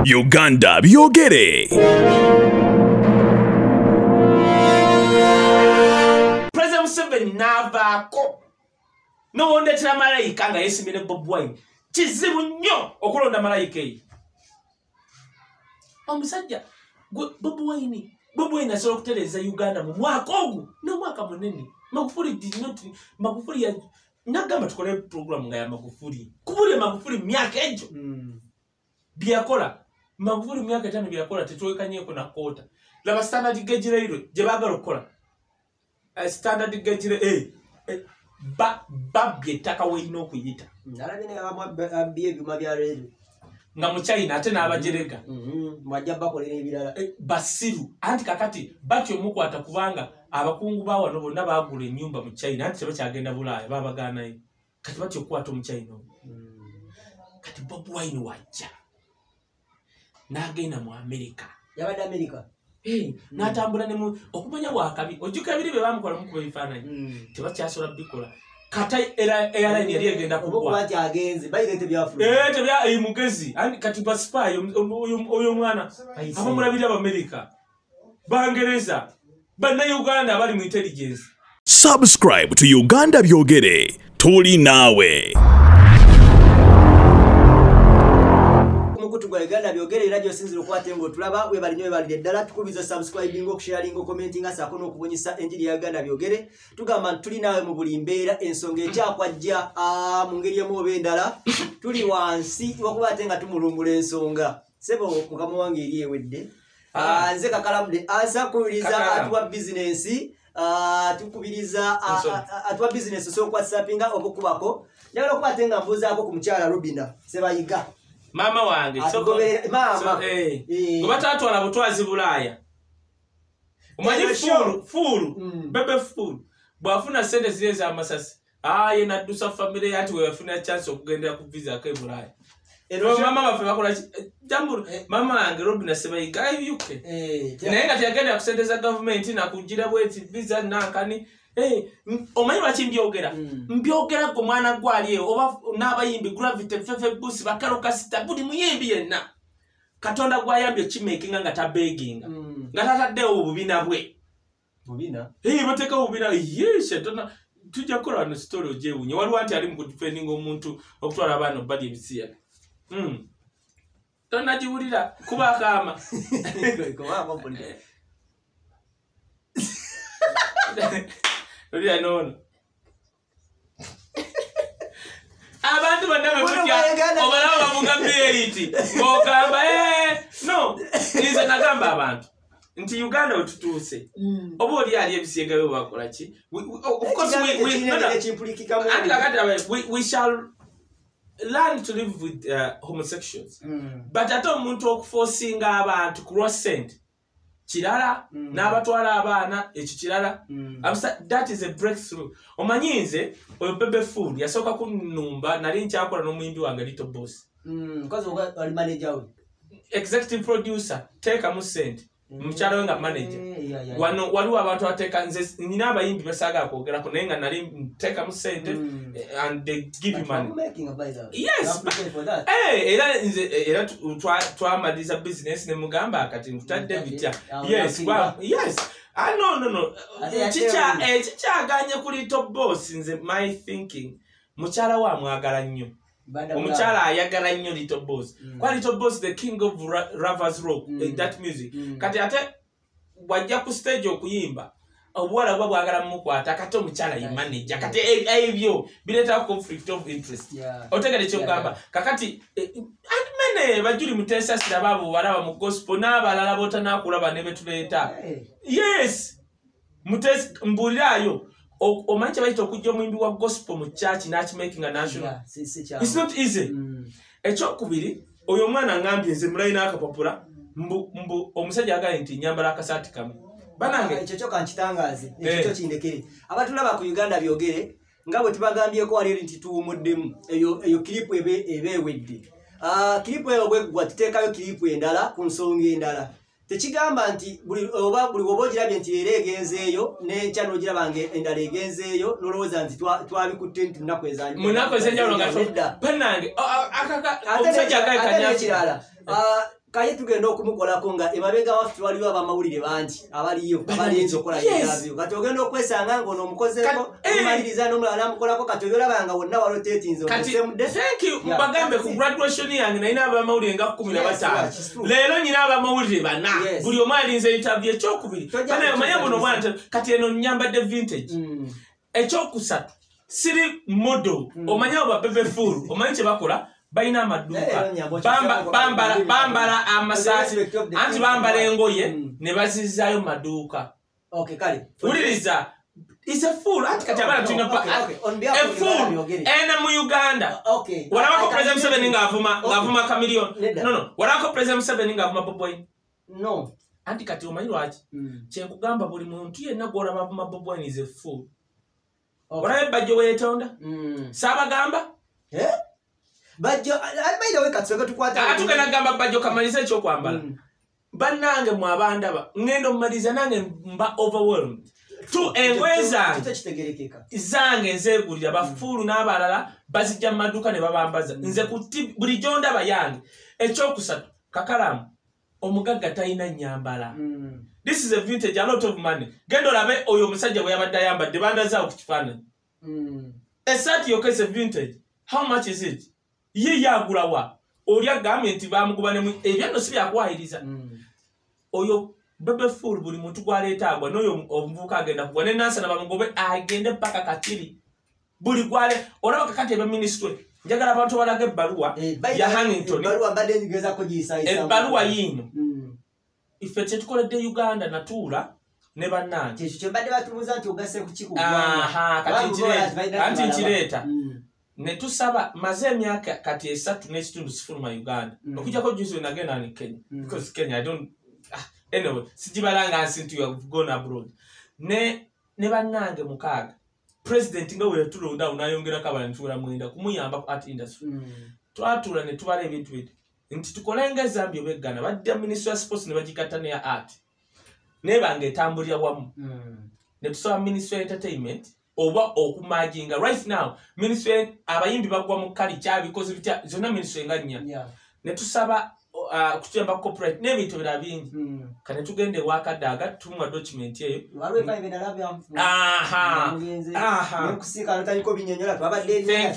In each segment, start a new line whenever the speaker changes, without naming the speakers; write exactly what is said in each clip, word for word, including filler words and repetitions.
Uganda byogere.
President Museveni navaako n'owondetera malayika nga yeesimbye Bobi Wine kizibu nnyo okulonda malayika eyo. Omusajja Bobi Wine Bobi Wine asobola okutereeza Uganda mu mwaka ogwo n'omwaka munene. Magufuli did not Magufuli ya nagamba tukole program nga ya Magufuli kubuli Magufuli myaka ejo mm. byakola Magufuli myaka etano byakola tetwekanyeko na kota laba standard gauge leero gye baagala okukola uh, standard gauge eh, eh ba babye taka weino okuyita
nalabine abye byuma bya leero
nga mu China ate n'abajerega
mhm mwajja bakolera ebirala
eh, basiru anti kakati batyo mukwata kubanga abakungu bawa no bonna bagula ennyumba mu China anti tebakyagenda Bulaaya babagaanayo kati batyo kwata mu China mm. kati Bobi Wine wajja n'agenda mu America
yabadde America
eh mm. n'atambula ne mu okumanya wakabi ojuka biri be bamukola mu kubifaananyi mm. tebakyasola bikola kata era airline yali egenda
kubwa obwaje agenze bayirete byafuna
eh tebya eh mugezi anti kati baspa oyo mwana abamulabira ba America Bangereza bana Uganda bali mu intelligence.
Subscribe to Uganda byogere tuli nawe.
Mukutu gwa Uganda byogere radio sinziro kwate ngo tulaba we bali nyowe bali ddala tukubiza subscribing okusharinga commenting asako no kubonyisa enjiri ya Uganda byogere tugamba tuli nawe mu buli mbeera ensonga ekyakwajja a mu ngeri emu obendala tuli wansi wakuba atenga tumulungula ensonga sebo mukama wange eri ewedde ah nze kakalamude asa kubiriza atwa business ah tukubiriza atwa business so kwa sapinga obukubako njagala kubatenga mbuza ako kumukyala Rubina sebayiga
mama wange
so mama
eh ngobatatu ala butwazi Bulaaya umanyi fulu fulu bebe fulu bwafuna sente zile za masasi ah yena dusa family yati we wafuna chance okugendera ku visa ka Bulaaya ero mama bafe bakola jambo mama ange Robina sebayiga yuke eh naye nga tyagenda kusenteza government na kujira bweti visa nankani eh omanyi lwaki mbyogera mbyogera ko mwana gwali oba n'abayimbi Gravity Fefe Bus bakaro kasita buli muyimbi yenna Katonda gwayambye kimakinga nga tabeginga nga tataddewo obubina bwe
bubina
eh bateka obubina yes tona tujja kola no story ojewunye waliwo anti ali mu defending omuntu okutwala abana bali ebisiya mm tona jiwulira kuba kama
ko wako poli
Ria nono. Abantu bandabe kutya obalawo bamuga iti. Ngokamba eh no ize nagamba abantu nti Uganda otutuse obo oli ali ebisiega byo bakola ki of course we we we, we shall learn to live with uh, homosexuals mm. but ato omuntu okuforcinga abantu cross-send kirala mm. n'abatwala abaana ekyo kirala mm. that is a breakthrough omanyinze oyo Bebe Food yasoka kunumba nali nkyakola n'omuyimbi wange Little Boss
mm cause oli manager we
executive producer teka mu send mchalo nga manager yeah, yeah, yeah. wano waliwo abantu ateka nze nina abayimbi basaga akwogera ko naye nga nali teka mu send mm. and they give you money
making a buy that
yes for that eh era nze era twa twamaliza business ne mugamba akati mutadde bitya yes wow yes ah no no no chicha eh chicha ganye kuli Little Boss nze my thinking muchala wa mwagala nnyo omuchala ayagala nnyo Little Boss mm. kwa Little Boss the king of ra Ravers Rock mm. uh, that music mm. kati ate wajja ku stage okuyimba obwala bwa bwagala mukwata kati omuchala yi manager kati ebyo bileta conflict of interest yeah. otegere kyo gamba yeah, yeah. kakati eh, admene bajuli mutesa sira babo baraba mu gospel n'abalala bota nakulaba ne betuleta hey. yes mutesa mbulirayo o manche baito okujja omwimbi wa gospel mu church na making a national yeah, si, si it's not easy mm. echo kubiri oyo mwana ngambye nze mulaina akapapula mbu mbu omusajja agaye nti nyambala akasati kamwe banange
echo choka nkitangaze echo hey. kindekere abatulaba ku Uganda byogere ngabo tibagambye ko ali nti tuumuddemu eyo eyo clip ebe ebewedde ah clip eyo bwe tutekayo clip endala ku nsonga endala tekigamba nti buli oba buli obojirabye nti era egenzeeyo ne channel girabange endala egenzeeyo nolowoza nti twabikutte nti nakwezanya
munakwezanya olonga banange akaka omusajja agaye kanyakirala
ah kaye tugenda okumukolako nga emabega waffe waliwo abamawulire bangi abaliyo abalinza okukola interview kati ogenda okwesanga ng'ono omukozeko omaliriza n'omulala amukolako kati olaba nga wonna waliwo teetinze omusemudde
bagambe ku graduation yange nalina abamawulire nga kumi na bataano leero nyina abamawulire bana buli omu alinze interview ekyokubiri kana omanye buno omwana kati eno nyambadde vintage ekyokusatu siri model omanye abo babebe full omanye kye bakola balina amaduuka bambala bambala amasaati anti bambala engoye ne bazizaayo maduuka wuliriza is a fool anti kati abana tulina a fool ena mu Uganda walabako President Museveni ng'avuma ng'avuma Chameleone no no walabako President Museveni ng'avuma Bobi Wine
no
anti kati omanyi lwaki kyenkugamba buli muntu yenna gw'olaba avuma Bobi Wine is a fool walabe Bajjo weetonda saabagamba
Bajjo albaida we katsoka tukwata
atukana gamba Bajjo kamaliza ekyokwambala bannange mu abandaba ngendo mmaliza nange mba overwhelmed tu engweza zange nzegulira bafulu n'abalala bazijja mu maduuka ne babambaza nze kuti buli gyonda bayange ekyokusatu kakalamu omugagga talina nyambala this is a vintage a lot of money gendo labe oyo omusajja bwe yabadde ayambadde bandazaawo ku kifaananyi esaati yokka is a vintage how much is it ye yagulawa olya gambye nti bamuguba ne ebyanno si byakwayiriza oyo bebe full buli muntu gwaleeta agwa n'oyo omuvubuka agenda kugwa ne nansana bamugobe agende paka katiri buli gwale olaba kakati eba ministry njagala abantu balaga ebbaluwa ya Hannington ebbaluwa yino ife kyetukoledde Uganda natuula ne bannange
ekyo kyembadde batumuza nti ogase ku
kikugwanti nkireeta ne tusaba maze emyaka kati esatu n'ekitundu sifuluma Uganda okujjako juzi nagenda ne Kenya because Kenya I don't ah, anyway sijibalanga nsi nti you have gone abroad ne ne bannange mukaaga president nga we tulonda unayongera kabala ntula mwenda kumuyamba ku art industry twatula ne tubala ebintu bitu nti tukolenge Zambia beggana badde ministry of sports ne bagikata ne ya art ne bange tambulya wamu ne tusaba ministry of entertainment oba okumajinga right now ministry abayimbi bagwa mu kali kya because bitya zona ministry nganya ne tusaba uh, kutuyamba corporate n'ebintu birabingi kane tugende wakadaga tumwa document eyo aha aha
nekusika ntaniko binyonyola twabadde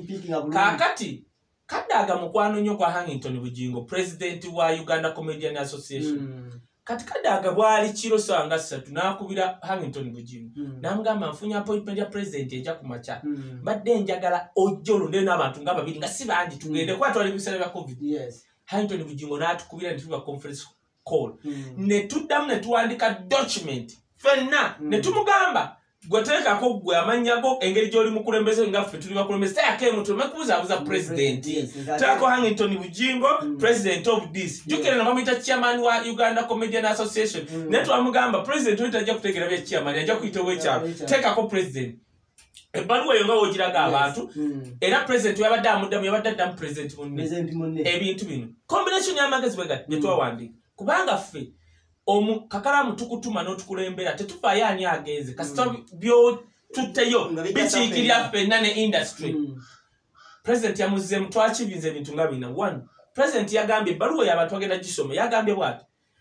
kakati kadaga mukwano nnyo kwa Hannington Bujingo president wa Uganda Comedian Association mm. kati kadaga bwali kiro sanga ssatu nakubira Hannington Bujingo mm. namugamba nfunya appointment ya president eja kumacha mm. badde njagala ojjolo ndena abantu nga babiri nga si bangi tugende mm. kwa twali bisale bya covid
yes
Hannington Bujingo natukubira ntuba conference call mm. ne tuddamu ne tuwandika document fenna mm. ne tumugamba gwateka ko gwe amanyago engeri joli mukulembeze ngaffe tuli bakulembeze take mutu mekuza abuza president tako Hannington Bujingo mm. president of this jukere na mamita chairman wa Uganda Comedian Association mm. netu amugamba president wetajja kutegera bya chairman ajja kuita wecha teka ko president ebaluwa yonga wojiraga abantu mm. era president yabadde amuddamu yabadde addamu president munne ebintu bino combination y'amagezi bwe gati netwa wandi kubanga ffe omu kakalamu tukutuma n'otukulembera tetufaayo ani agenze kasita byo tutteyo bikiikirya ffenna ne industry mm. president yamuzzemu twakivinze ebintu nga bina one president yagambye ebbaluwa y'abantu agenda gisome yagambye bwati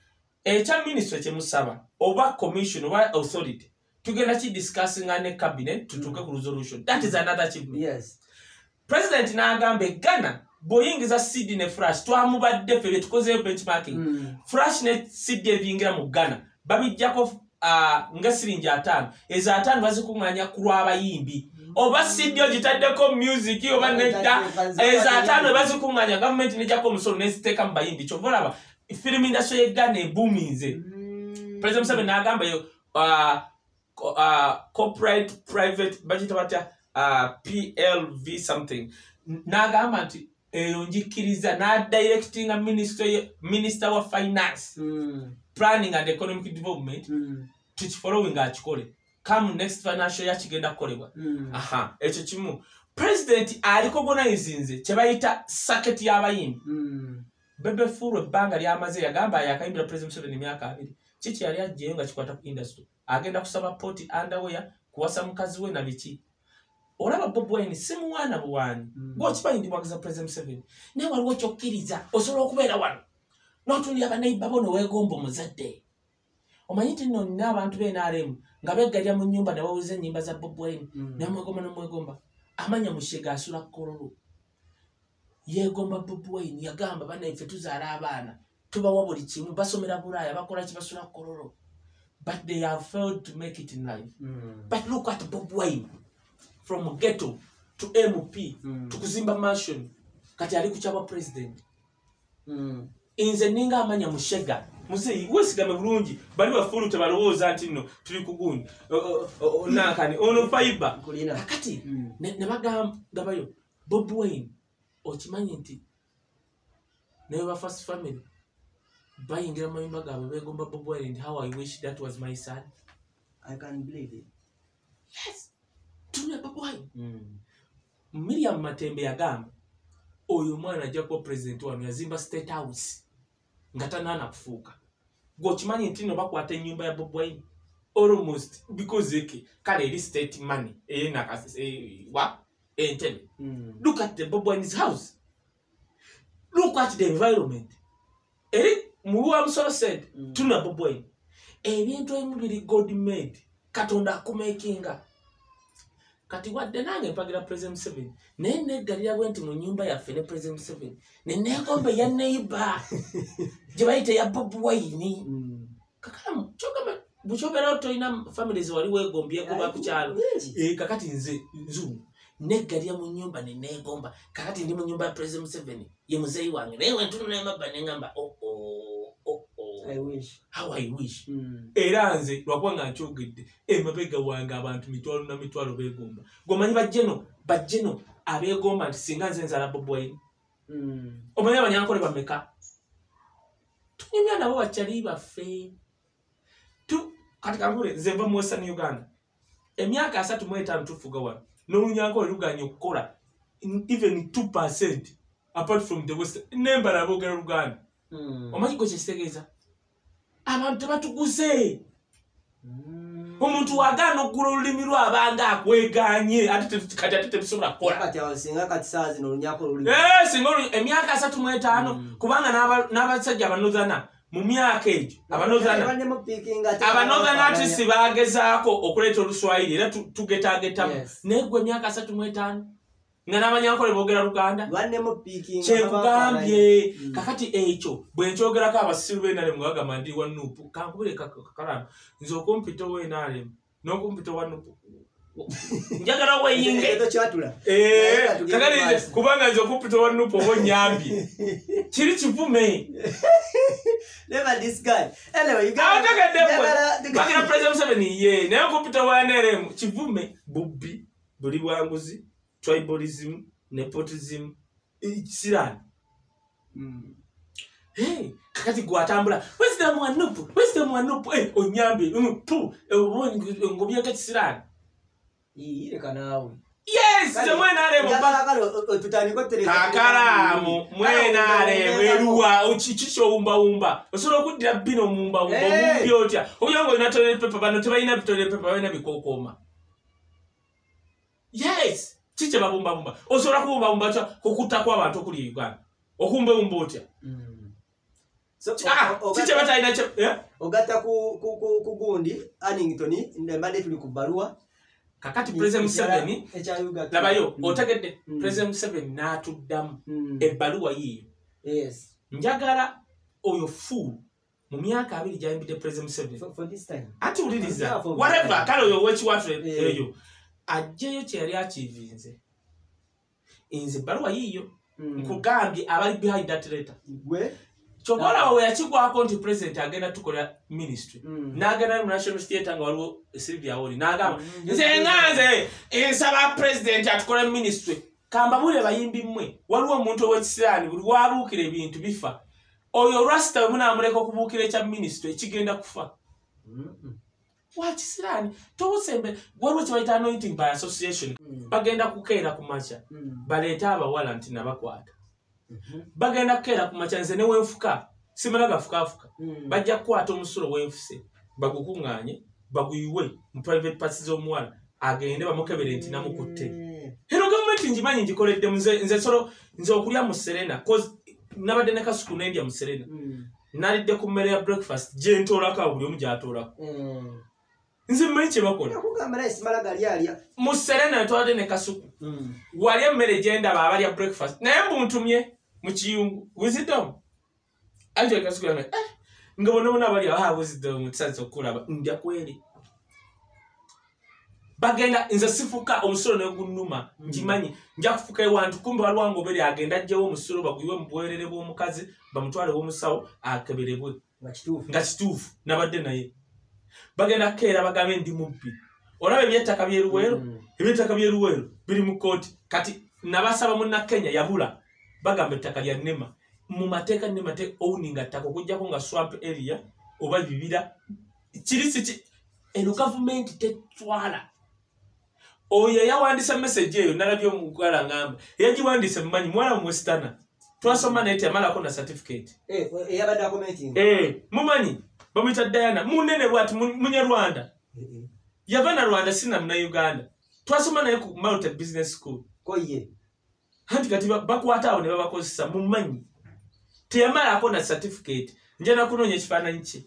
ekya ministry kyemusaba oba commission oba authority tugenda kidiscussinga ne cabinet tutuuke ku resolution that is another achievement
yes.
president n'agamba Ghana boyingiza C D ne flash twamubadde febe tukozeyo benchmarking mm. flash ne C D ebingira mu Ghana babijjako uh, nga siringi atano eza atano bazikunganya ku lw'abayimbi mm. oba C D ogitaddeko music oba nedda eza atano bazikunganya government nejjako omusolo neziteeka mu bayimbi kyovolaba film industry ye Ghana ebuuminze mm. president Museveni n'agamba yo uh, uh, corporate private budget batya uh, P L V something n'agamba nti eyo njikiriza na directing a minister minister wa finance mm. planning and economic development mm. to following achikole come next financial year kigenda kolebwa mm. aha ekyo kimu president aliko organizinze kyebayita circuit y'abayimbi mm. bebe furu ebbanga lyamaze yagamba yakayimbira president Museveni emyaka abiri kiki yali ajjeyo nga kikwata ku industry agenda kusaba poti underwear kuwasa mukazi we na biki olaba Bobi Wine si mwana buwani mm. gwokimanyi ndi mwagiza president Museveni naye waliwo kyokkiriza osobola okubeera wano n'otundi abaneiba bono weegomba omuzadde omanyi nti nno nina abantu be N R M nga beggalya mu nnyumba ne bawuliza ennyimba za Bobi Wine namwegomba nomwegomba amanya Mushega asula Kololo yeegomba Bobi Wine yagamba bannaffe tuzaala abaana tubawa buli kimu basomera Bulaaya bakola ki basula Kololo but they have failed to make it in life mm. But look at Bobi Wine from ghetto to M P mm. to kuzimba mansion kati ali kuchaba president mm. Inze ninga amanya Mushega muzeyi wesigame bulungi bali bafulu tebalowooza nti nno tuli kugundi nakani ono fiber kati mm. ne bagamba bayo Bobi Wine okimanyi nti naye ba first family bayingira mu mayumba gaabwe beegomba Bobi Wine and how I wish that was my son.
I can believe it.
Yes. Tuna Bobi Wine. Mm. Miriam Matembe yagamba oyo mwana ajja kuba president wano yazimba State House ngatanana kufuuka gwokimanyi nti no bakwata ennyumba ya Bobi Wine almost because eke kale eri state money eyena eh, wa entebe mm. Look at the Bobi Wine's house, look at the environment eri Muwa Musoro said mm. Tuna Bobi Wine ebintu ebibiri God made Katonda akumakinga kati wadde nange mpagira President Museveni naye neggalira bwe nti mu nnyumba yaffe ne President Museveni ne neegombe ya neighbor gye bayita ya Bobi Wine mm. Kakalamu kyogamba bukyobera toyina families wali weegombyeko bakukyalo eh, kakati nze nzungu neggalira mu nnyumba ne neegomba kakati ndi mu nnyumba ya President Museveni ye muzeyi wange naye wentunula emabba nengamba oh, oh.
I wish.
How I wish. Mm. Era nze lwakuba nga nkyogedde emabega wange abantu mitwalo na mitwalo beegomba gomanyi bajjeno bajjeno abeegomba nti singa nze nzala Bobi Wine mm. Omanyi abanyankole bameka tunyumya nabo bakyali baffe tu kati kankule nze nva mu Western Uganda emyaka asatu mu etaano tufuga wano n'olunyankole luganye okukola even two percent apart from the West nembala boogera Luganda mm. Omanyi gwe kyekitegeeza abantu batuguze mm. Omuntu wagana okugula olulimi lw'abanga akweganye ate kati ate tebisobola kukola
kati awo singa kati saa zino olunyako olulimi
eh singa emyaka asatu mu etaano mm. Kubanga n'abasajja abanozana mu myaka egyo abanozana abanozana ati sibagezaako okuleeta Oluswayiri era tugetagetamu yes. Naye gwe emyaka asatu mu etaano nga n'abanyankole boogera Luganda kyekugambye mm. Kakati ekyo bwe nkyogerako abasiru b'N R M nga bagamba ndi wa Nuupu kankubire kakalamu nze okumpita ow'N R M n'okumpita wa Nuupu njagala weyinge kakati kubanga nze okumpita wa Nuupu oba onyambye kiri kivume bagira President Museveni ye naye okumpita wa N R M kivume bubbi buli bwanguzi tribalism, nepotism, sirani. Mm. Hey, kakati gwatambula. Where's the one nupu? Where's the one nupu? Hey, onyambe, um, pu, ngobya kati sirani.
Ile kanawe.
Yes, the one are mo. Kakaramu, mwena are weruwa, uchichicho umba umba. Osoro kudira bino umba umba umbi otya. Oyongo ina toilet paper bano tebayina toilet paper bayina bikokoma. Yes. Chiche babumba bumba osobola kubumba bumba cha kukuta kwa abantu okuli Uganda okumbe bumba otya mm. So ah chiche bataina cha yeah?
Ogata ku ku ku gundi Annington ndembade tuli kubarua
kakati President Museveni labayo mm. Otegedde mm. President Museveni n'atuddamu mm. Ebbaluwa yiyo
yes
njagala oyo fu mu myaka abiri gyayambidde President Museveni
for, for this time
ati uliriza whatever kale oyo wekiwatu eyo ajjeyo kyali akivinze inze baluwa yiyo mm. Nkugambye abali behind that letter
gwe
chokola we yakigwako nti president agenda tukola ministry mm. Nagenda mu National Theatre nga waliwo Sylvia Woli nagamba mm. Nze nganze ensaba president atukola ministry kamba bule bayimbi mmwe waliwo omuntu ow'ekisiraani buli wabuukira ebintu bifa oyo rasta munamuleka okubuukira ekya ministry ekigenda kufa mm -mm. Wakisirani tosembe waliwo kyebayita anointing by association mm. Bagenda kukeera ku macha mm. Baleeta abawala nti nabakwata mm -hmm. Bagenda kukeera ku macha nze ne wenfuka simala gafukafuka mm. Bajja kukwata omusulo wenfuse bagukuŋŋaanye baguyiwe mu private parts z'omuwala agende bamukebere nti namukutte eno gavumenti njimanyi njikoledde nze nze solo nze okulya mu Serena cause nabadde ne kasuku n'endya mu Serena mm. nalidde ku mmere ya breakfast gye ntoolako buli omu gy'atoolako nze mmanyi kye bakola mu serena netwalade ne kasuku wali emmere gye ndaba abalya breakfast naye mbuntumye mu kiyungu wisdom ate kasuku yange eh nga bona bona bali aha wisdom tusanze okulaba ndya kweri bagenda nze sifuka omusolo ne gunnuma njimanyi nja kufuka ewantu kumbe walwango beri agenda ajjewo omusolo bagwiwe mu bwerere bw'omukazi bamutwale w'omusawo akeberebwe nga kituufu nabadde naye bagenda keera bagambe ndi mubbi olaba ebyettaka byeruweero ebyettaka byeruweero biri mu kooti kati nabasaba munna Kenya yabula bagamba ettaka lya nnema mu mateeka nnema te owuninga ttaka okujjako nga swamp area oba bibira kiri siki eno gavumenti tetwala oyo yawandisa message eyo nalabye omugala ngamba yagiwandise mmanyi mwana mu Westana twasoma naye teyamalako na certificate
eh eyabadde commenting
eh mumanyi bamwita Diana munene bwati munyarwanda yava na Rwanda sina mna Uganda twasoma naye ku Malta Business School
koye
hanti kati bakwata awo ne babakozesa mumanyi teyamalako na certificate nje nakunoonya ekifaananyi kye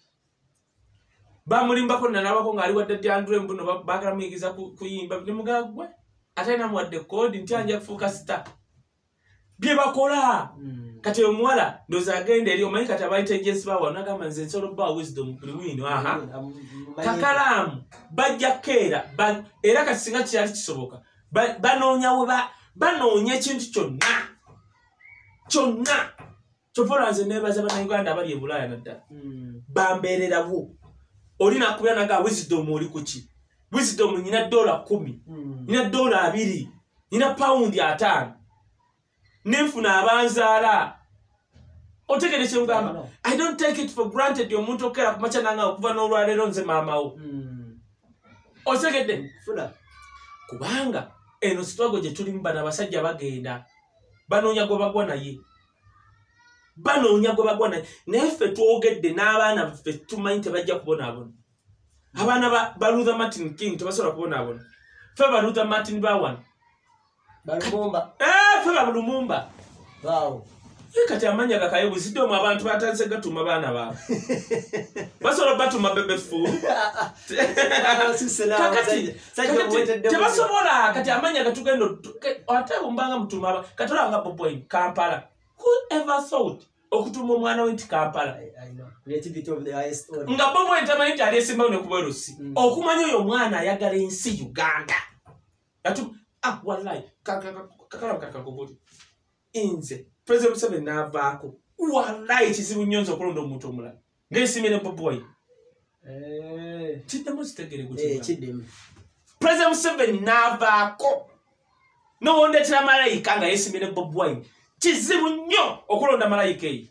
bamulimbako nalabako ng'ali wadde dyandule mbuno baagala muyigiza kuyimba ne mugagwe ate namuwadde kodi nti anja kufuuka sita bye bakola kati omuwala ndoza agenda eri omanyi kati abayita agensi bawo nagamba nze nsolo ba wisdom buli wino aha kakalaamu bajja keera era kati singa kyali kisoboka banoonya we banoonya ekintu kyonna kyonna kyopola nze neebaza bannayuganda abali e Bulaaya naddala bambeererawo oli nakubya naga wisdom oli kuki wisdom nyina dola kumi nyina dola abiri nyina paundi ataano nenfuna abanzaala otegere kye ngamba I don't take it for granted omuntu okera kumacha nanga okuva n'olwaleero nze maamawo otegedde
funa
kubanga eno sitwago gye tulimu bana abasajja bagenda banoonya gwe bagwa naye banoonya gwe bagwa naye naye ffe twogedde n'abaana baffe tumanyi tebajja kubonaabona abaana ba Luther Martin King tebasobola kubonaabona ffe ba Luther Martin bawana
balumumba
eh ffe ba Lumumba
waaw
kati amanya gakaye buzidomu abantu batanze gatuma baana baabwe basobola batuma bebefu tebasobola kati amanya gatugendo ate bumbanga mutuma kati olanga Bobi Wine Kampala whoever thought okutuma omwana we nti Kampala
creativity of the highest order
nga Bobi Wine tamanyi nti ali esimbawo ne kuba Rusi okumanya oyo omwana ayagala ensi Uganda atu ah wallahi kakala kakakoboti inze President Museveni n'avaako wallahi kizibu nnyo nze okulonda omuntu omulala ng'esimire Bobi Wine
eh
kiddemu kitegere
eh kiddemu
President Museveni n'avaako n'owondeetera malayika nga yesimire Bobi Wine kizibu nnyo okulonda malayika eyo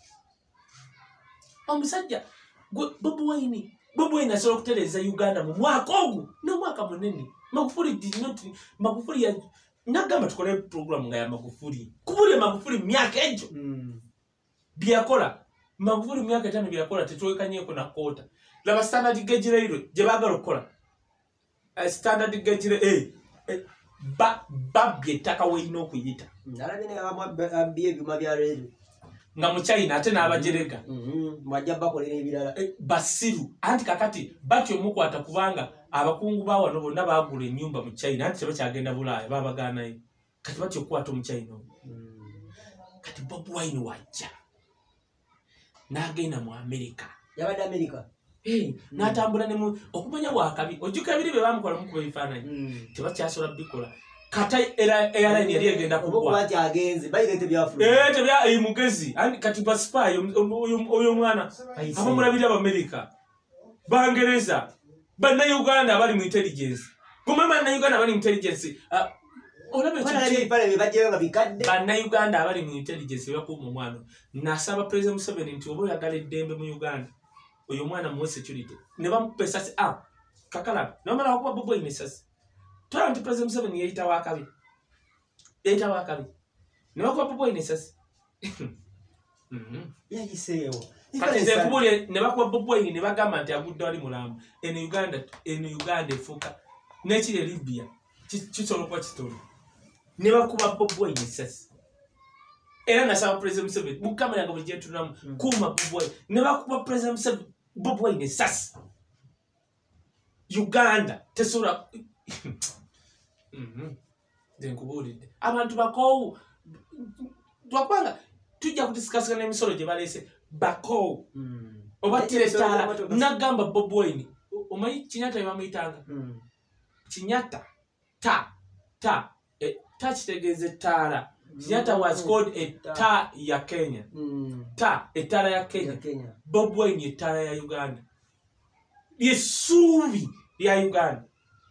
omusajja Bobi Wine Bobi Wine asobola okutereeza Uganda mu mwaka ogwo n'omwaka munene Magufuli did not Magufuli ya nagamba tukole program nga ya Magufuli kubuli Magufuli myaka ejo mm. byakola Magufuli myaka tano byakola tetwekanyeko na kota laba standard gauge railway je bagalo kola uh, standard gauge eh, eh ba babye taka we ino kuyita
nalabine abamwe byuma bya railway
nga mu China ate n'abajereka
mhm mwajja bakolera ebirala
eh, basiru anti kakati batyo mukwata kubanga abakungu bawo no bonna bagula ennyumba mu China anti tebakyagenda Bulaaya babagaanayo kati batyo kwata mu China mm. kati Bobi Wine wajja n'agenda mu America
yabadde America
eh mm. n'atambula ne mu okumanya bwakabi ojjuka ebiri be bamukola mu kuba ebifaananyi mm. tebakyasobola bikola kata era airline yali egenda kugwa
obukwati agenze bayirete byafuna
eh tebya eh mugezi ani kati ba spy oyo mwana abamulabira aba America Bangereza bana Uganda bali mu intelligence kumama na Uganda bali mu intelligence olabe
kiki pale bibajje nga bikadde
bana Uganda bali mu intelligence yakuma omwana nasaba President Museveni nti obo yagala eddembe mu Uganda oyo mwana mu security ne bamupesa si ah kakala nomala okuba Bobi Wine sasa Twanti President Museveni yeyita wakabi. Yeyita wakabi. Ne bakuba Bobi Wine sasa. Mhm.
Yagiseewo.
Kati nze kubulye ne bakuba Bobi Wine ne bagamba nti agudde ali mulamba. En Uganda, en Uganda efuka. Nekire Libya. Kisobola kuba kitolo. Ne bakuba Bobi Wine sasa. era nasaba President Museveni mukama yange buli gyetunamu kuuma Bobi Wine ne bakuba President Museveni Bobi Wine esasi Uganda tesobola nkubuulidde abantu bakoowu twakwanga tujja kudisikasinga n'emisolo gye baleese bakoowu oba tiretala nagamba Bobi Wine omanyi Kinyata bamuyitanga Kinyata ta ta e, ta kitegeeze ttaala Kinyata was called a ta ya Kenya ta ettaala ya Kenya Bobi Wine ettaala ya Uganda yesuubi lya Uganda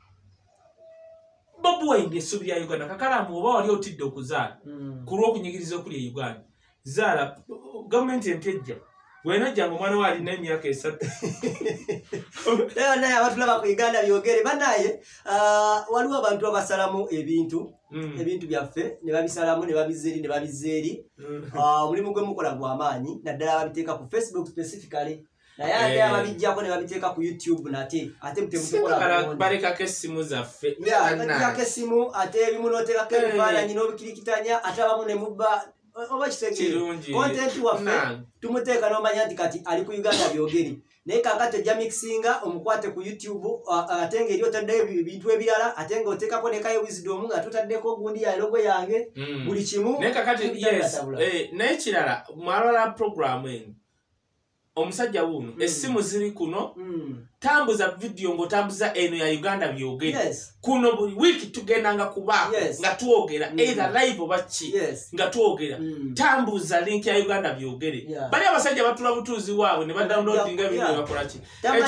Bobi Wine yesuubi lya Uganda kakalamu oba wali otidde okuzaala ku lw'okunyigiriza okuli e Uganda zaala gavumenti empejja Wenajjangu mwana wali n'emyaka esatu.
Leo naye abantu laba ku Uganda byogere banaye waliwo abantu abasalamu ebintu ebintu byaffe ne babisalamu ne babizeri ne babizeri mulimu gwe mukola gw'amaanyi naddala babiteeka ku Facebook specifically naye ate ababijjako ne babiteeka ku YouTube nate ate mutemukola
balekako essimu zaffe
balekako essimu ate ebimu n'oteekako ebifaananyi n'obikirikitanya ate abamu ne mubba oba kitegeere content waffe tumuteeka n'omanya nti kati ali ku Uganda byogeri naye kakati ojja mixinga omukwate ku YouTube ate ng'eri otaddeyo ebintu ebirala ate ng'oteekako ne Kaye Wisdom nga tutaddeko ogundi ya logo yange buli kimu
naye kakati yes naye kirala mwalala program eno omusajja wuno essimu ziri kuno tambuza video ng'otambuza eno ya Uganda byogeri kuno buli wiki tugendanga kubaako nga twogera either live oba ki nga twogera tambuza link ya Uganda byogeri bali abasajja batula butuuzi waabwe ne badownloadinga ebintu ne bakola ki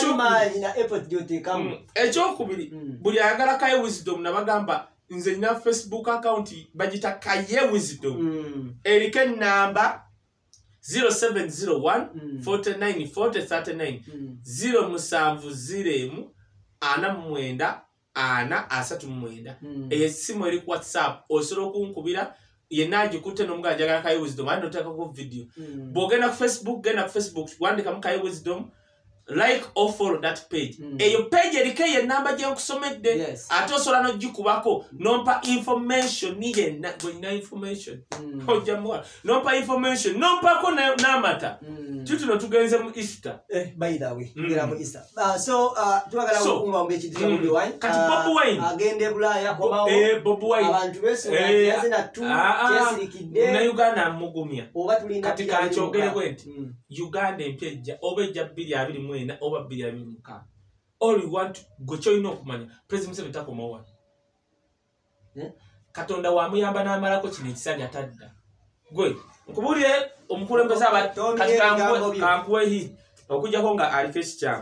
ekyokubiri buli ayagala Kaye Wisdom nabagamba nze nina Facebook account bagita Kaye Wisdom eriko ennamba zero seven zero one four nine four zero three nine zero musanvu ziremu ana mwenda ana asatu mwenda esimu eri ku WhatsApp osobola okunkubira yenna agikutte n'omugala njagala Kaye Wisdom andi oteekako video bw'ogenda ku Facebook genda ku Facebook wandikamu Kaye Wisdom like or follow that page eyo page eriko eyo ennamba gye nkusomedde ate osobola n'ogikubako nompa information yenna gweyina information ojja muwala nompa information nompako n'amata kituno tugenze mu Easter
by the way tugera mu Easter so twagala okukumba mu ekidira Bobi Wine
kati Bobi Wine
agende Bulaaya komawo
Bobi Wine
abantu beesonga yaze na tu kyesirikidde
na Uganda mugumya
oba tulinda
kati kakyogere bwenti Uganda empejja oba ejja bbiri abiri mwenda oba bbiri abiri mukaaga all you want gwe kyolina okumanya President Museveni takomawo Katonda wamuyamba n'amalako kino ekisanja tadda gwe nkubuulire omukulembeze kati kankuwe hi okujjako nga aliko ekikyamu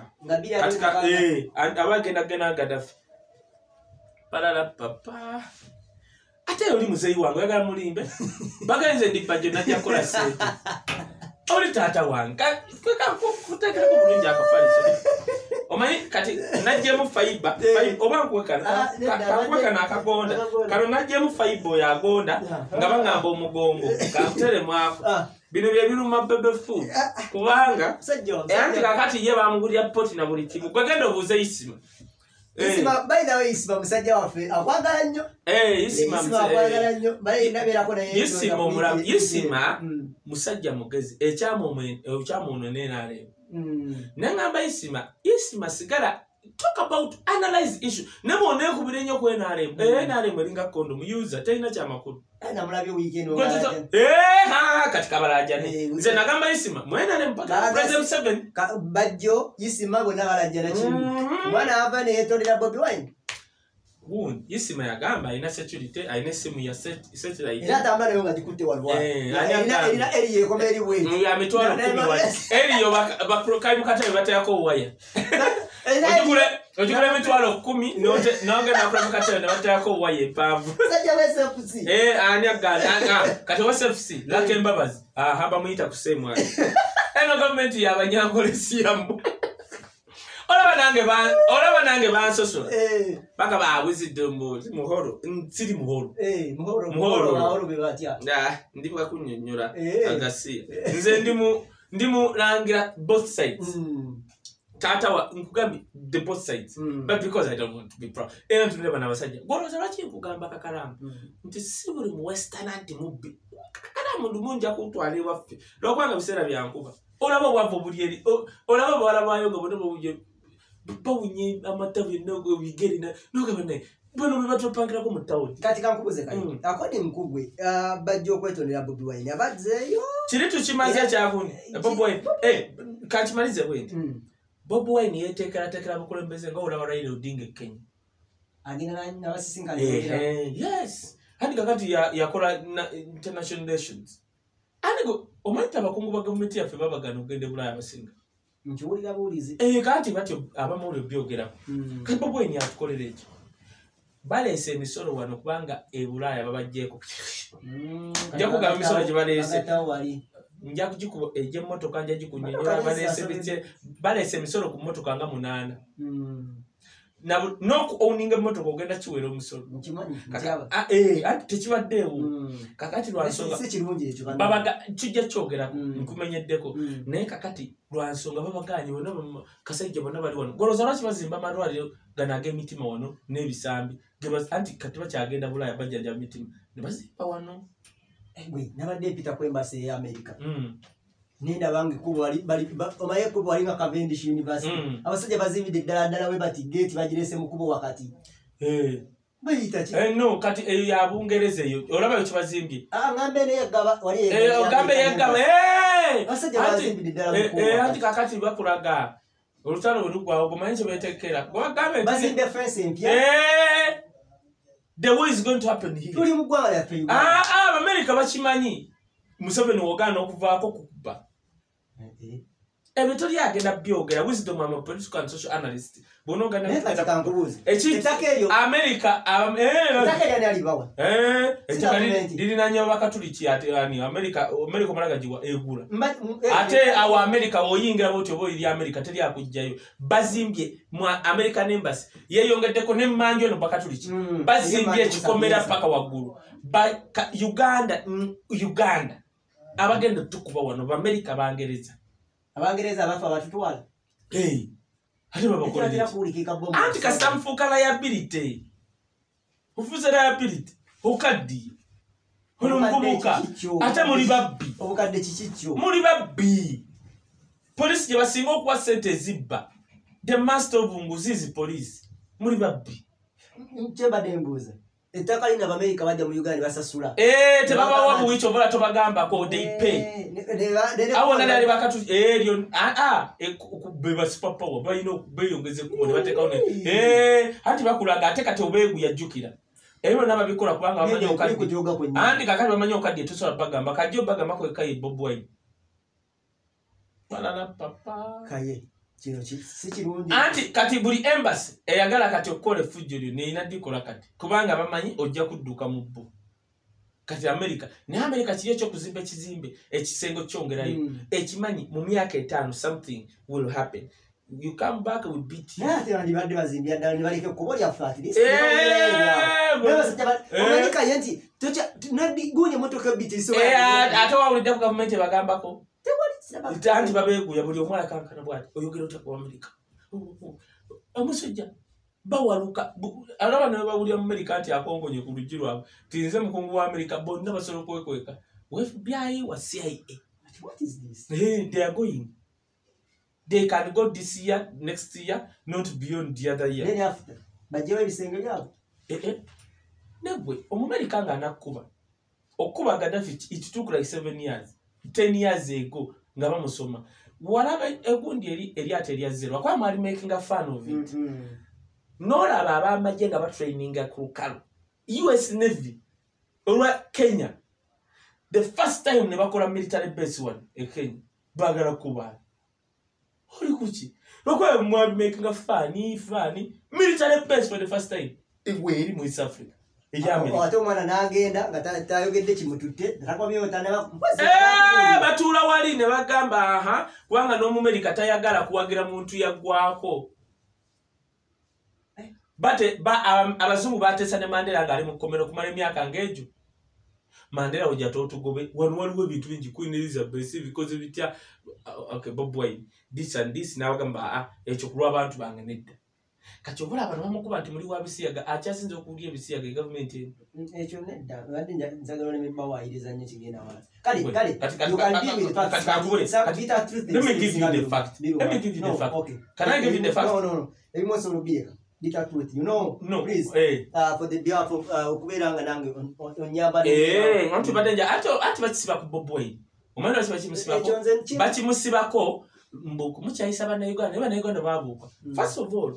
abagendagenda Gaddafi palala papa ate oli muzeeyi wange oyagala mulimbe bagenze ndibajjo najja kukola sente oli taata wange kuteekerako bulungi akafaliso omanyi kati najjemu fiber oba nkuwekana akagonda kano najjemu fiber oyo agonda nga bagamba omugongo kankuteremu ako bino bye biruma bebefu kubanga anti kakati ye bamugulira poti na buli kimu gwegenda obuuze Isima
Isima by the way Isima musajja waffe akwagala nnyo
eh Isima
akwagala nnyo bayi nabeerako naye
Isima omulamu Isima musajja mugezi ekyamuno nenaleero nengamba Isima Isima sigala talk about analyze issue nebo nekubire nnyo ku N R M eh N R M eringa condom user talina kyamakulu
na mulabye weekend
eh ha katika balajani nze nagamba Isima mu N R M paka President Museveni
bajjo Isima bonna balajana kimu mwana ava ne yetolera Bobi Wine
Wun, Isima yagamba ayina security ayina esimu ya satellite
era tambala nayo nga gikutte walwa erina erina eri yekomera eri wetu
ya mitwalo kumi wali eri yo bakrokai mukata batayako waya ojukule ojukule mitwalo kumi note nange nakura mukata batayako waya pavu
sajja wese fusi
eh ani agala anga kati wese fusi lake mbabazi ah haba muita kusemwa eno government y'abanyangole siyambo Ola banange ban ola banange bansoso eh baka ba Wisdom muhoro nsiri muhoro
eh muhoro muhoro muhoro bebatya
ah ndibuka kunyonyola agasi nze ndimu ndimu langira both sides tata wa nkugambi the both sides but because I don't want to be proud era tuneba nabasajja goroza laki nkugamba kakalamu nti sibuli mu western anti mubbi kakala Diamond munja kutwala ewaffe lwakubanga biseera byankuba olaba obwavu buli eri olaba bawala bayo nga bonna bawunye bawunye amatabu yenna bigere nogamba naye bano be batopangirako mu tawuni
kati kankubuze kati according nkugwe bajja okwetondera Bobi Wine abazzeeyo
kiri tukimaze kyakundi Bobi Wine kankimalize bwenti Bobi Wine yeteekerateekera bukulembeze nga olaba Raila Odinga e Kenya
agenda n'abasisinkana
yes handi kakati yakola international relations anigo omanyi abakungu ba gavumenti yaffe babagana okugenda Bulaaya abasinga
nkiwulira buulizi
kati batyo abamawulire byogerako kati Bobi Wine yatukolera ekyo baleese emisolo wano kubanga e Bulaaya babajjeeko nja kugamba emisolo gye baleese nja kugikuba egy'emmotoka nja gikunyonyola baleese emisolo ku mmotoka nga munaana n'okuowninga emmotoka ogenda kiwera omusolo anti tekibaddeewo kakati lwansonga kijja kyogerako nkumenyeddeko naye kakati lwansonga babaganye bonna kasajja bonna bali wano goloza lwaki bazimba amalwaliro gano ag'emitima wano n'ebisambi anti kati bakyagenda Bulaaya bajjanja mitima ne bazimba wano
nabadde mpita ku embasi eya America nenda bange kubali omaye kubali nga Cavendish University abasajja bazimbidde ddala ddala we bati gate bagirese mu kubo wakati
eh
bayita ki
eh no kati eyo ya Bungereza eyo olaba ekyo bazimbye
ah ngambe ne yagaba wali
eh ogambe yagaba eh
abasajja bazimbidde ddala mu kubo
eh anti kakati bakulaga olutalo olugwa ogomanyi kye betekera ogambe
bazimbe fence empya
eh the war is going to happen here
tuli mu gwala ya Uganda
ah ah America bakimanyi Museveni wogana okuvaako kukuba ebe toli agenda byogera wisdom am a political and social analyst bono gana
neta kangubuzi
ekitakeriyo America eh
etakeriyo ali bawa
eh etakeri dili nanyo bakatuliki ate ani America America malaga jiwa egula ate awo America oyingira botyo bo iri America teli akujjayo bazimbye mu American embassy yeyongeddeko ne manjo no bakatuliki bazimbye kikomera paka wagulu Uganda Uganda abagenda tukuba wano ba America bangereza
abangereza abafa batutwala
eh ate babakolera anti kasamfuka liability ufuze liability okaddi ono mbubuka ate muri babbi
obukadde kikicho
muri babbi police je basinga okuwa sente zibba the master of nguzizi police muri babbi
ncheba dembuza ettaka lina America bajja mu Uganda basasula
eh tebaba wabu wicho bola tobagamba ko they pay awo nali ali bakatu eh lyo ah ah ekubeba super power bayino beyongeze ko ne bateka one eh hati bakulaga ate kati obegu yajjukira ebyo naba bikola kubanga bamanyi okaddi andi kakati bamanyi okaddi tusola bagamba kajjo bagamba ko ekaye Bobi Wine balala papa
kaye
anti kati buli embassy eyagala kati okole fujjuli neina dikola kati kubanga bamanyi ojja kudduka mu bbo kati America ne America kiyo kyo kuzimba kizimbe ekisengo kyongerayo mm. ekimanyi mu myaka etaano something will happen you come back with beat
ya te bandi bandi bazimbya dal ni balike kubolya flat this America yanti tocha nadi gunye motoka biti so
eh ate wa ulide ku government bagambako Itanti babegu ya buli omwala kankana bwati oyogera ota ku America amusujja bawaluka alaba ne bawulya mu America anti akongonye ku lujiro abo tinze mukungu wa America bonna basolo kwekweka F B I wa C I A
what is this
hey they are going they can go this year next year not beyond the other year
then after bajewe bisenge byabo
eh eh nebwe omumerica nga nakuba okuba Gaddafi it took like seven years ten years ago ngaba musoma walaba egundi eri eri ateria zero kwa mali making a fun of it mm -hmm. Nora aba amaje nga ba training ku kalo U S Navy or Kenya the first time ne bakola military base one e Kenya bagala kuba holi kuchi lokwa mwa making a fun fun military base for the first time ewe eri mu East Africa
ate omwana n'agenda nga tayogedde kimututte nakabyotanaba
eh batula wali ne bagamba aha kubanga n'Omumerika tayagala kuwagira muntu yaggwako bate ba abazungu batesa ne Mandela ngali mu komero kumala emyaka ngejo Mandela ojja totugobe wanu waliwo ebintu bingi Queen Elizabeth because bitya okay Bobi Wine this and this na bagamba ah ekyo kulwa abantu bange nedda kati obola abantu bamukuba nti muli wa bisiyaga akyasinze okulya ebisiyaga egavumenti eno
ekyo nedda badde njagala ne memba waayiriza nnyo kigenda wala kale kale you can deal with facts but bitter truth
let me give you the fact let me give you the fact
okay
can I give you the fact
no no no ebimo so bitter bitter truth you know
no
please
eh
uh, for the behalf of okubeeranga nange onyamba
eh wantu badde nja ati ati bakisiba ku Bob Wine omwana wasi bakimusibako bakimusibako mbuku mukyayisa bana Uganda bana Uganda babuuka first of all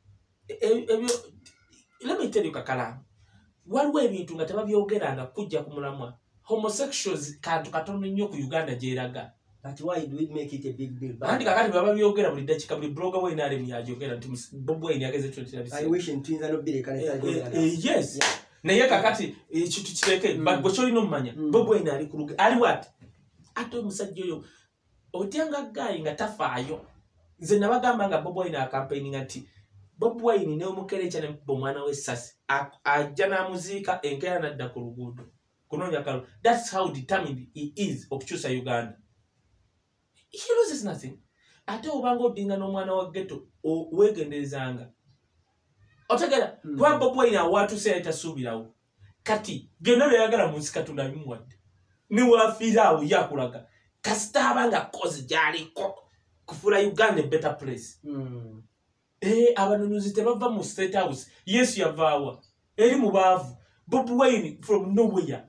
let me tell you kakala waliwo ebintu nga tebabyogeranga kujja ku mulamwa homosexuals kantu katono nnyo ku Uganda gyeraga
but why do we make it a big deal
andi kakati baba byogera buli dakika buli blogger we nale myajogera nti Bob Wine yageze twetera bisi
I wish in twins and obile kaneta
yes naye kakati ekitu kireke but bw'kyolina omumanya Bob Wine ali ku luge ali what ate omusajja oyo otyanga gayi nga tafaayo nze nabagamba nga Bob Wine akampaining ati Bob Wine ne omukerecha ne bomwana we sasi ajja na muzika enkera nadda ku luguudo kunonya kalo that's how determined he is okukyusa Uganda he loses nothing ate obanga odinga n'omwana wa ghetto wegenderezanga otegera kwa Bob Wine awatu se etasuubirawo kati byonna byayagala mu nsi Katonda bimuwadde ni wafiirawo yakulaga kasita abanga kozi gyaliko kufuula Uganda a better place
mm.
Eh abanunuzi tebava mu State House Yesu yavaawa eri mubaavu Bob Wine from nowhere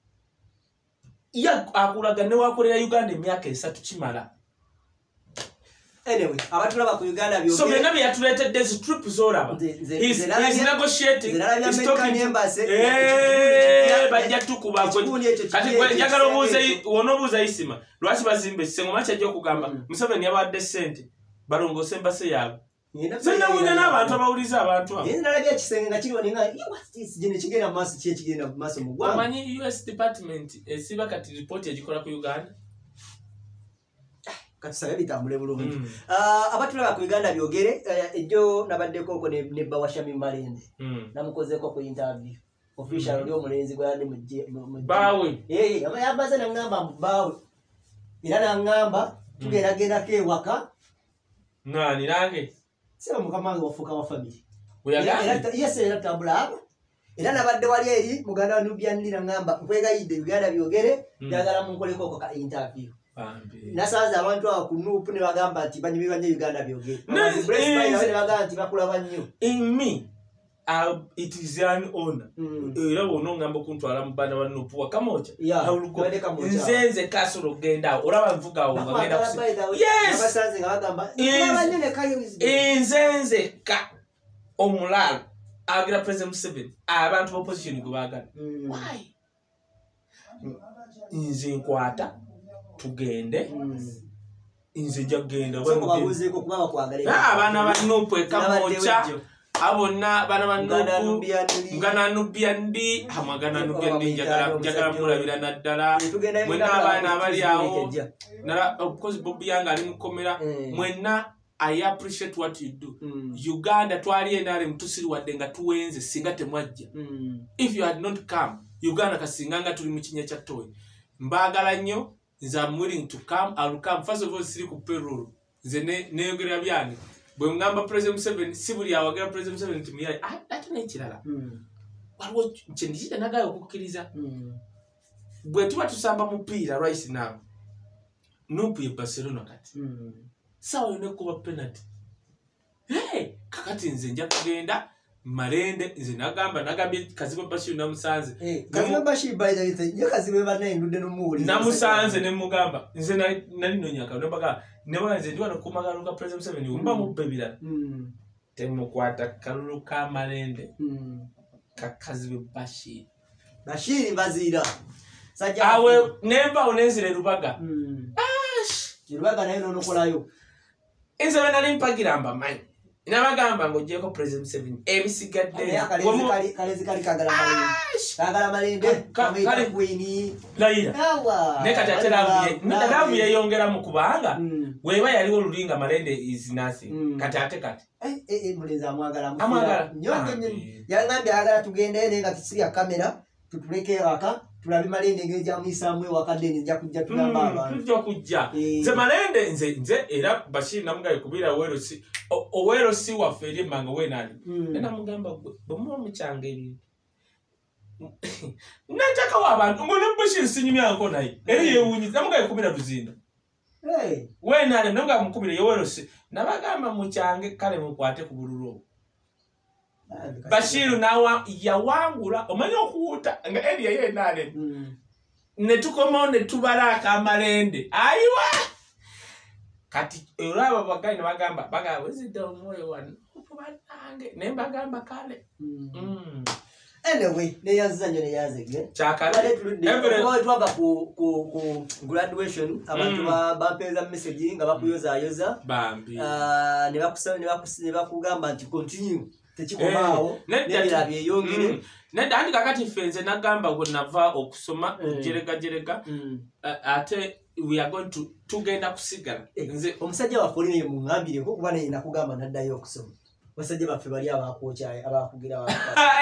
ya akulaga ne wakolera Uganda emyaka esatu kimala
anyway abatulaba ku Uganda byogere
so byonna byatuleetedde ezi trip zoraba he's negotiating he's talking eh bajja tukuba kati gwe njagala obuuze wonobuuza isima lwaki bazimbe Sengoma kyajja okugamba Museveni yabadde sente balongose embase yaabwe Sena wuna n'abantu abawuliza abantu abo.
Yena nalabya kisenge nga kiri waninga what is gene kigenda maso kye kigenda maso mu gwa.
Amanyi U S Department esiba kati report yagikola ku Uganda.
Kati sabe bitambule bulungi. Ah abatulaba ku Uganda byogere ejjo nabaddeko ko ne Bawashami Malende. Namukozeko ku interview. Official lyo mulenzi gwa yali mu
bawe.
Eh yabaza na ngamba bawe. Ira na ngamba tugera genda ke waka.
Nani nange?
Sema mukamange wafuka wa family.
Uyaganda?
Yes era tabula abo. Era nabadde wali eri muganda wa Nubian Nira ngamba nkwega yide Uganda byogere byagala munkoleko ko ka interview.
Bambi.
Nasaza abantu akunupu ne bagamba ati banyi bibanye Uganda byogere. Ne bagamba ati bakula banyo.
In me Uh, it is an honor. Era wono ngamba kuntwala mubana wa Nupu kamocha.
Hawuluko
nzenze kasoro genda oraba mvuga wo ngenda kusi. Yes.
Abasanze ngabagamba.
Abanyene kayo nzenze ka omulalo agira President Museveni abantu opposition gubagala. Why? Nze nkwata tugende. Nze jagenda
so babuze ko kuba bakwagale.
Ah abana ba Nupu kamocha. Abona bana banupu ngana nubia ndi hamagana nubia ndi jagala jagala mulabira naddala mwenna abana abali awo nala of course Bobi Yanga ali mukomera mwenna I appreciate what you do Uganda twali enale mtusiri wadde nga tuwenze singa temwajja if you had not come Uganda kasinganga tuli mu kinya kya toy mbagala nnyo nze I'm willing to come I will come first of all siri ku payroll nze ne neyogera byange bwe ngamba President Museveni sibuli awagera President Museveni tumuyaye ate nekirala waliwo kyendikita nagayo okukkiriza bwe tuba tusamba mupiira right now Nupu ye Barcelona kati sawa yone kuba penalty hey kakati nze nja kugenda Malende nze nagamba nagambye Kaziba Bashir namusanze
Kaziba Bashir by the way nyo Kaziba bana ndudde no muwuli
namusanze ne mugamba nze nali nonyaka nembaga newa nze ndiwa nokumagaluka President Museveni umba mubebira temukwata kalulu ka Malende ka Kaziba Bashir
Bashir bazira
sajja awe nemba onenzire Rubaga
ash Rubaga nayo nokolayo
nze nali mpagiramba manyi nabagamba ngo jeko President Museveni ebisigadde
kale kale zikali kagala Malende kagala Malende kamera kwini
laira ne kati ateravuye ndadavuye yongera mu kubanga weba yaliwo lulinga Malende is nothing kati ate kati
eh eh mulenza amwagala
amwagala
nyonke yangambye agala tugende ne nga kisiri ya kamera tutuleke waka tulabi malende ngeja muisamwe wakadde nja kujja tugamba abantu
tujja kujja nze malende nze nze era Bashir namugaye kubira wero si owero si wafere manga we nani na mugamba bomo mucyange ibi nataka wabantu ngone Bashir sinyimya nko nayi eri yewunyi namugaye kubira ruzinda
hey
we nani namugaye mukubira yewero si nabagamba mucyange kale mukwate ku buluro Bashir nawa yawangula omanyo okuuta nga eri ye nane ne tukoma ne tubaraka amalende ayiwa kati olaba bagayi ne bagamba baga wezida omoyo wan kubanange ne bagamba kale mm
anyway ne yazanyo ne yazege
chakale
every twaba ku ku ku graduation abantu bapeza message nga bakuyoza yoza
bambi
ah ne bakusaba ne bakusaba ne bakugamba nti continue tekikomaawo nebira byeyongere
nedda andi kakati fenze nagamba ngo nava okusoma kujerega jerega ate we are going to tugenda kusigala nze
omusajja wa foline mu ngambire ko kuba naye nakugamba naddayo okusoma basajja baffe bali abakocha abakugira wa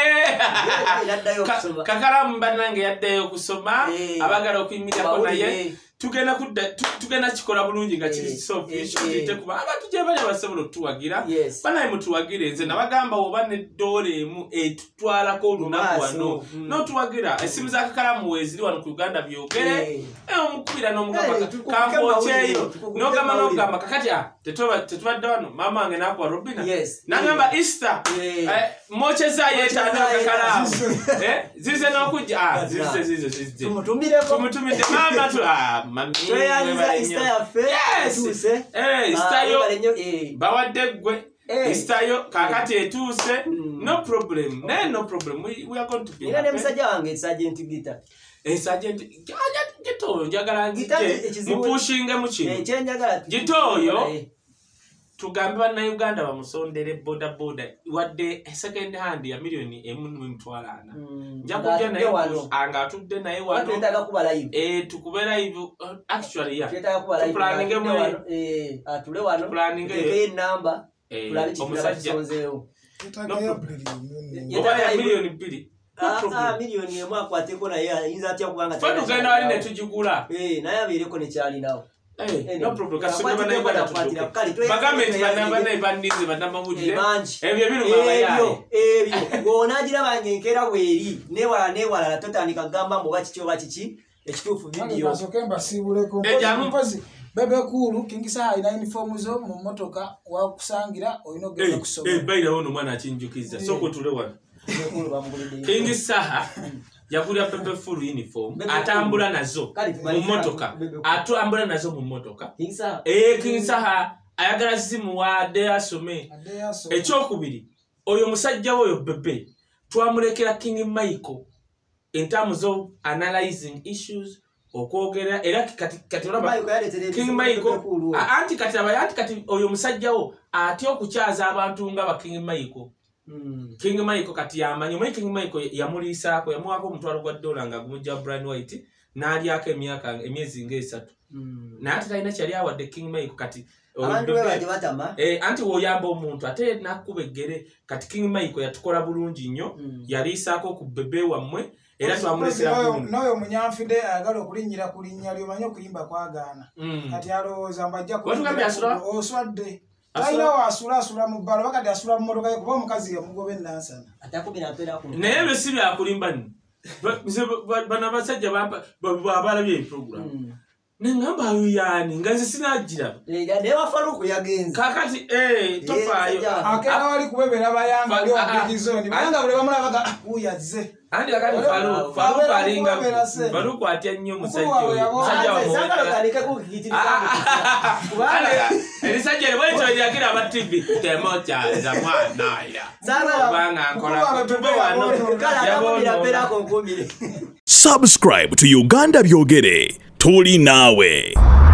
naddayo okusoma
kakala mbanange yaddayo okusoma abagala okuyimira ko naye tugenda kudda tugenda kikola bulungi nga kiri sofish kite kuba abantu je bali basobola tuwagira banaye mutuwagire nze nabagamba oba ne dole mu etutwala ko lunaku wano no tuwagira esimu za kakala muweziri wano ku Uganda byogere eh omukubira no mugamba kambo cheyo no kama no kama kakati ah tetuba tetubadde wano mama ange nakwa Robina nagamba Easter mocheza yeta no kakala eh zize no kujja ah zize zize zize
tumutumire ko
tumutumire mama tu ah
Tweyanza Easter ya fe
etuse eh Easter yo bawadde gwe Easter yo kakati etuse no problem ne no problem we, we are going to be
ina ne msajja wange Sergeant Gita
eh Sergeant Gito njagala ngije mupushinge mukino
eh chenjagala
Gitoyo tugamba na Uganda bamusondere boda boda wadde second hand ya milioni emu mtwalana njakujja naye anga tudde naye wano
twetaaga kuba live
eh tukubera hivyo actually ya
twetaaga kuba live
planning emu
eh atule wano
planning
e number
tulabi
kibasonzeyo
oba ya milioni mbili
ah milioni emu akwateko naye inza atya kubanga
tugenda wali ne tujigula
eh naye abireko ne kyali nawo
Eh, no problem. Kasonga bana ibada tutuke. Bagamenti banamba na ibandize banamba mujire. Ebyo biru mama yaye.
Ebyo. Gonagira banyenkera weri. Ne wala ne wala totandika gamba mbo bakicho bakichi. Ekitufu video.
Basokemba sibuleko. Mpozi. Bebe kulu kingisa ina uniform zo mu motoka wa kusangira oyino genda kusoma.
Eh, bayira wono mwana achinjukiza. Soko tule wana.
Kulu bamulide.
Kingisa yakulya pepe full uniform atambula nazo mu motoka atambula nazo mu motoka
Kingisa
eh Kingisa ayagala simu wa de asome ekyokubiri oyo musajja oyo bebe twamulekera King Michael in terms of analyzing issues okwogera era kati kati King Michael anti kati abayanti kati oyo musajja wo ati okukyaza abantu nga ba King Michael Mm. King Michael kati yamanyi mwe King Michael yamulisaako yamuwako omutwalo gwa dola nga gumujja Brian White n'alyako emyaka emyezi ng'esatu mm. na ate talina kyali awadde King Michael kati
abantu bwe batama
eh anti woyamba omuntu ate nakuba eggere kati King Michael yatukola bulungi nnyo mm. yalisaako ku bebe wammwe era twamulesera bulungi
nawe omunyanfide ayagala okulinnyira ku linnya ly'omanyi okuyimba kwagaana mm. kati alowooza mbajja oswadde Taina wa asula asula mubalo wakati asula mmotoka ye kuba omukazi yamugobe nansana
atakubira mpera ku
naye bwe si byakulimba ni bana basajja babala bye program nengamba ayo yani ngaze sinagira
ne wa Faruku yagenze
kakati eh tofaayo
akera wali kubebera bayanga lyo bigizoni bayanga bule bamulabaga uyaze
andi akati Faruku Faruku alinga Faruku atya nnyo musajja oyo musajja wa
sanga kalika ku kigitiriza
kubana elisajja bwecho yakira aba T V temocha za mwana ya
sanga
banga akola tube wano
kala kabira pera ko ngumire
Subscribe to Uganda Byogere. Tuli nawe.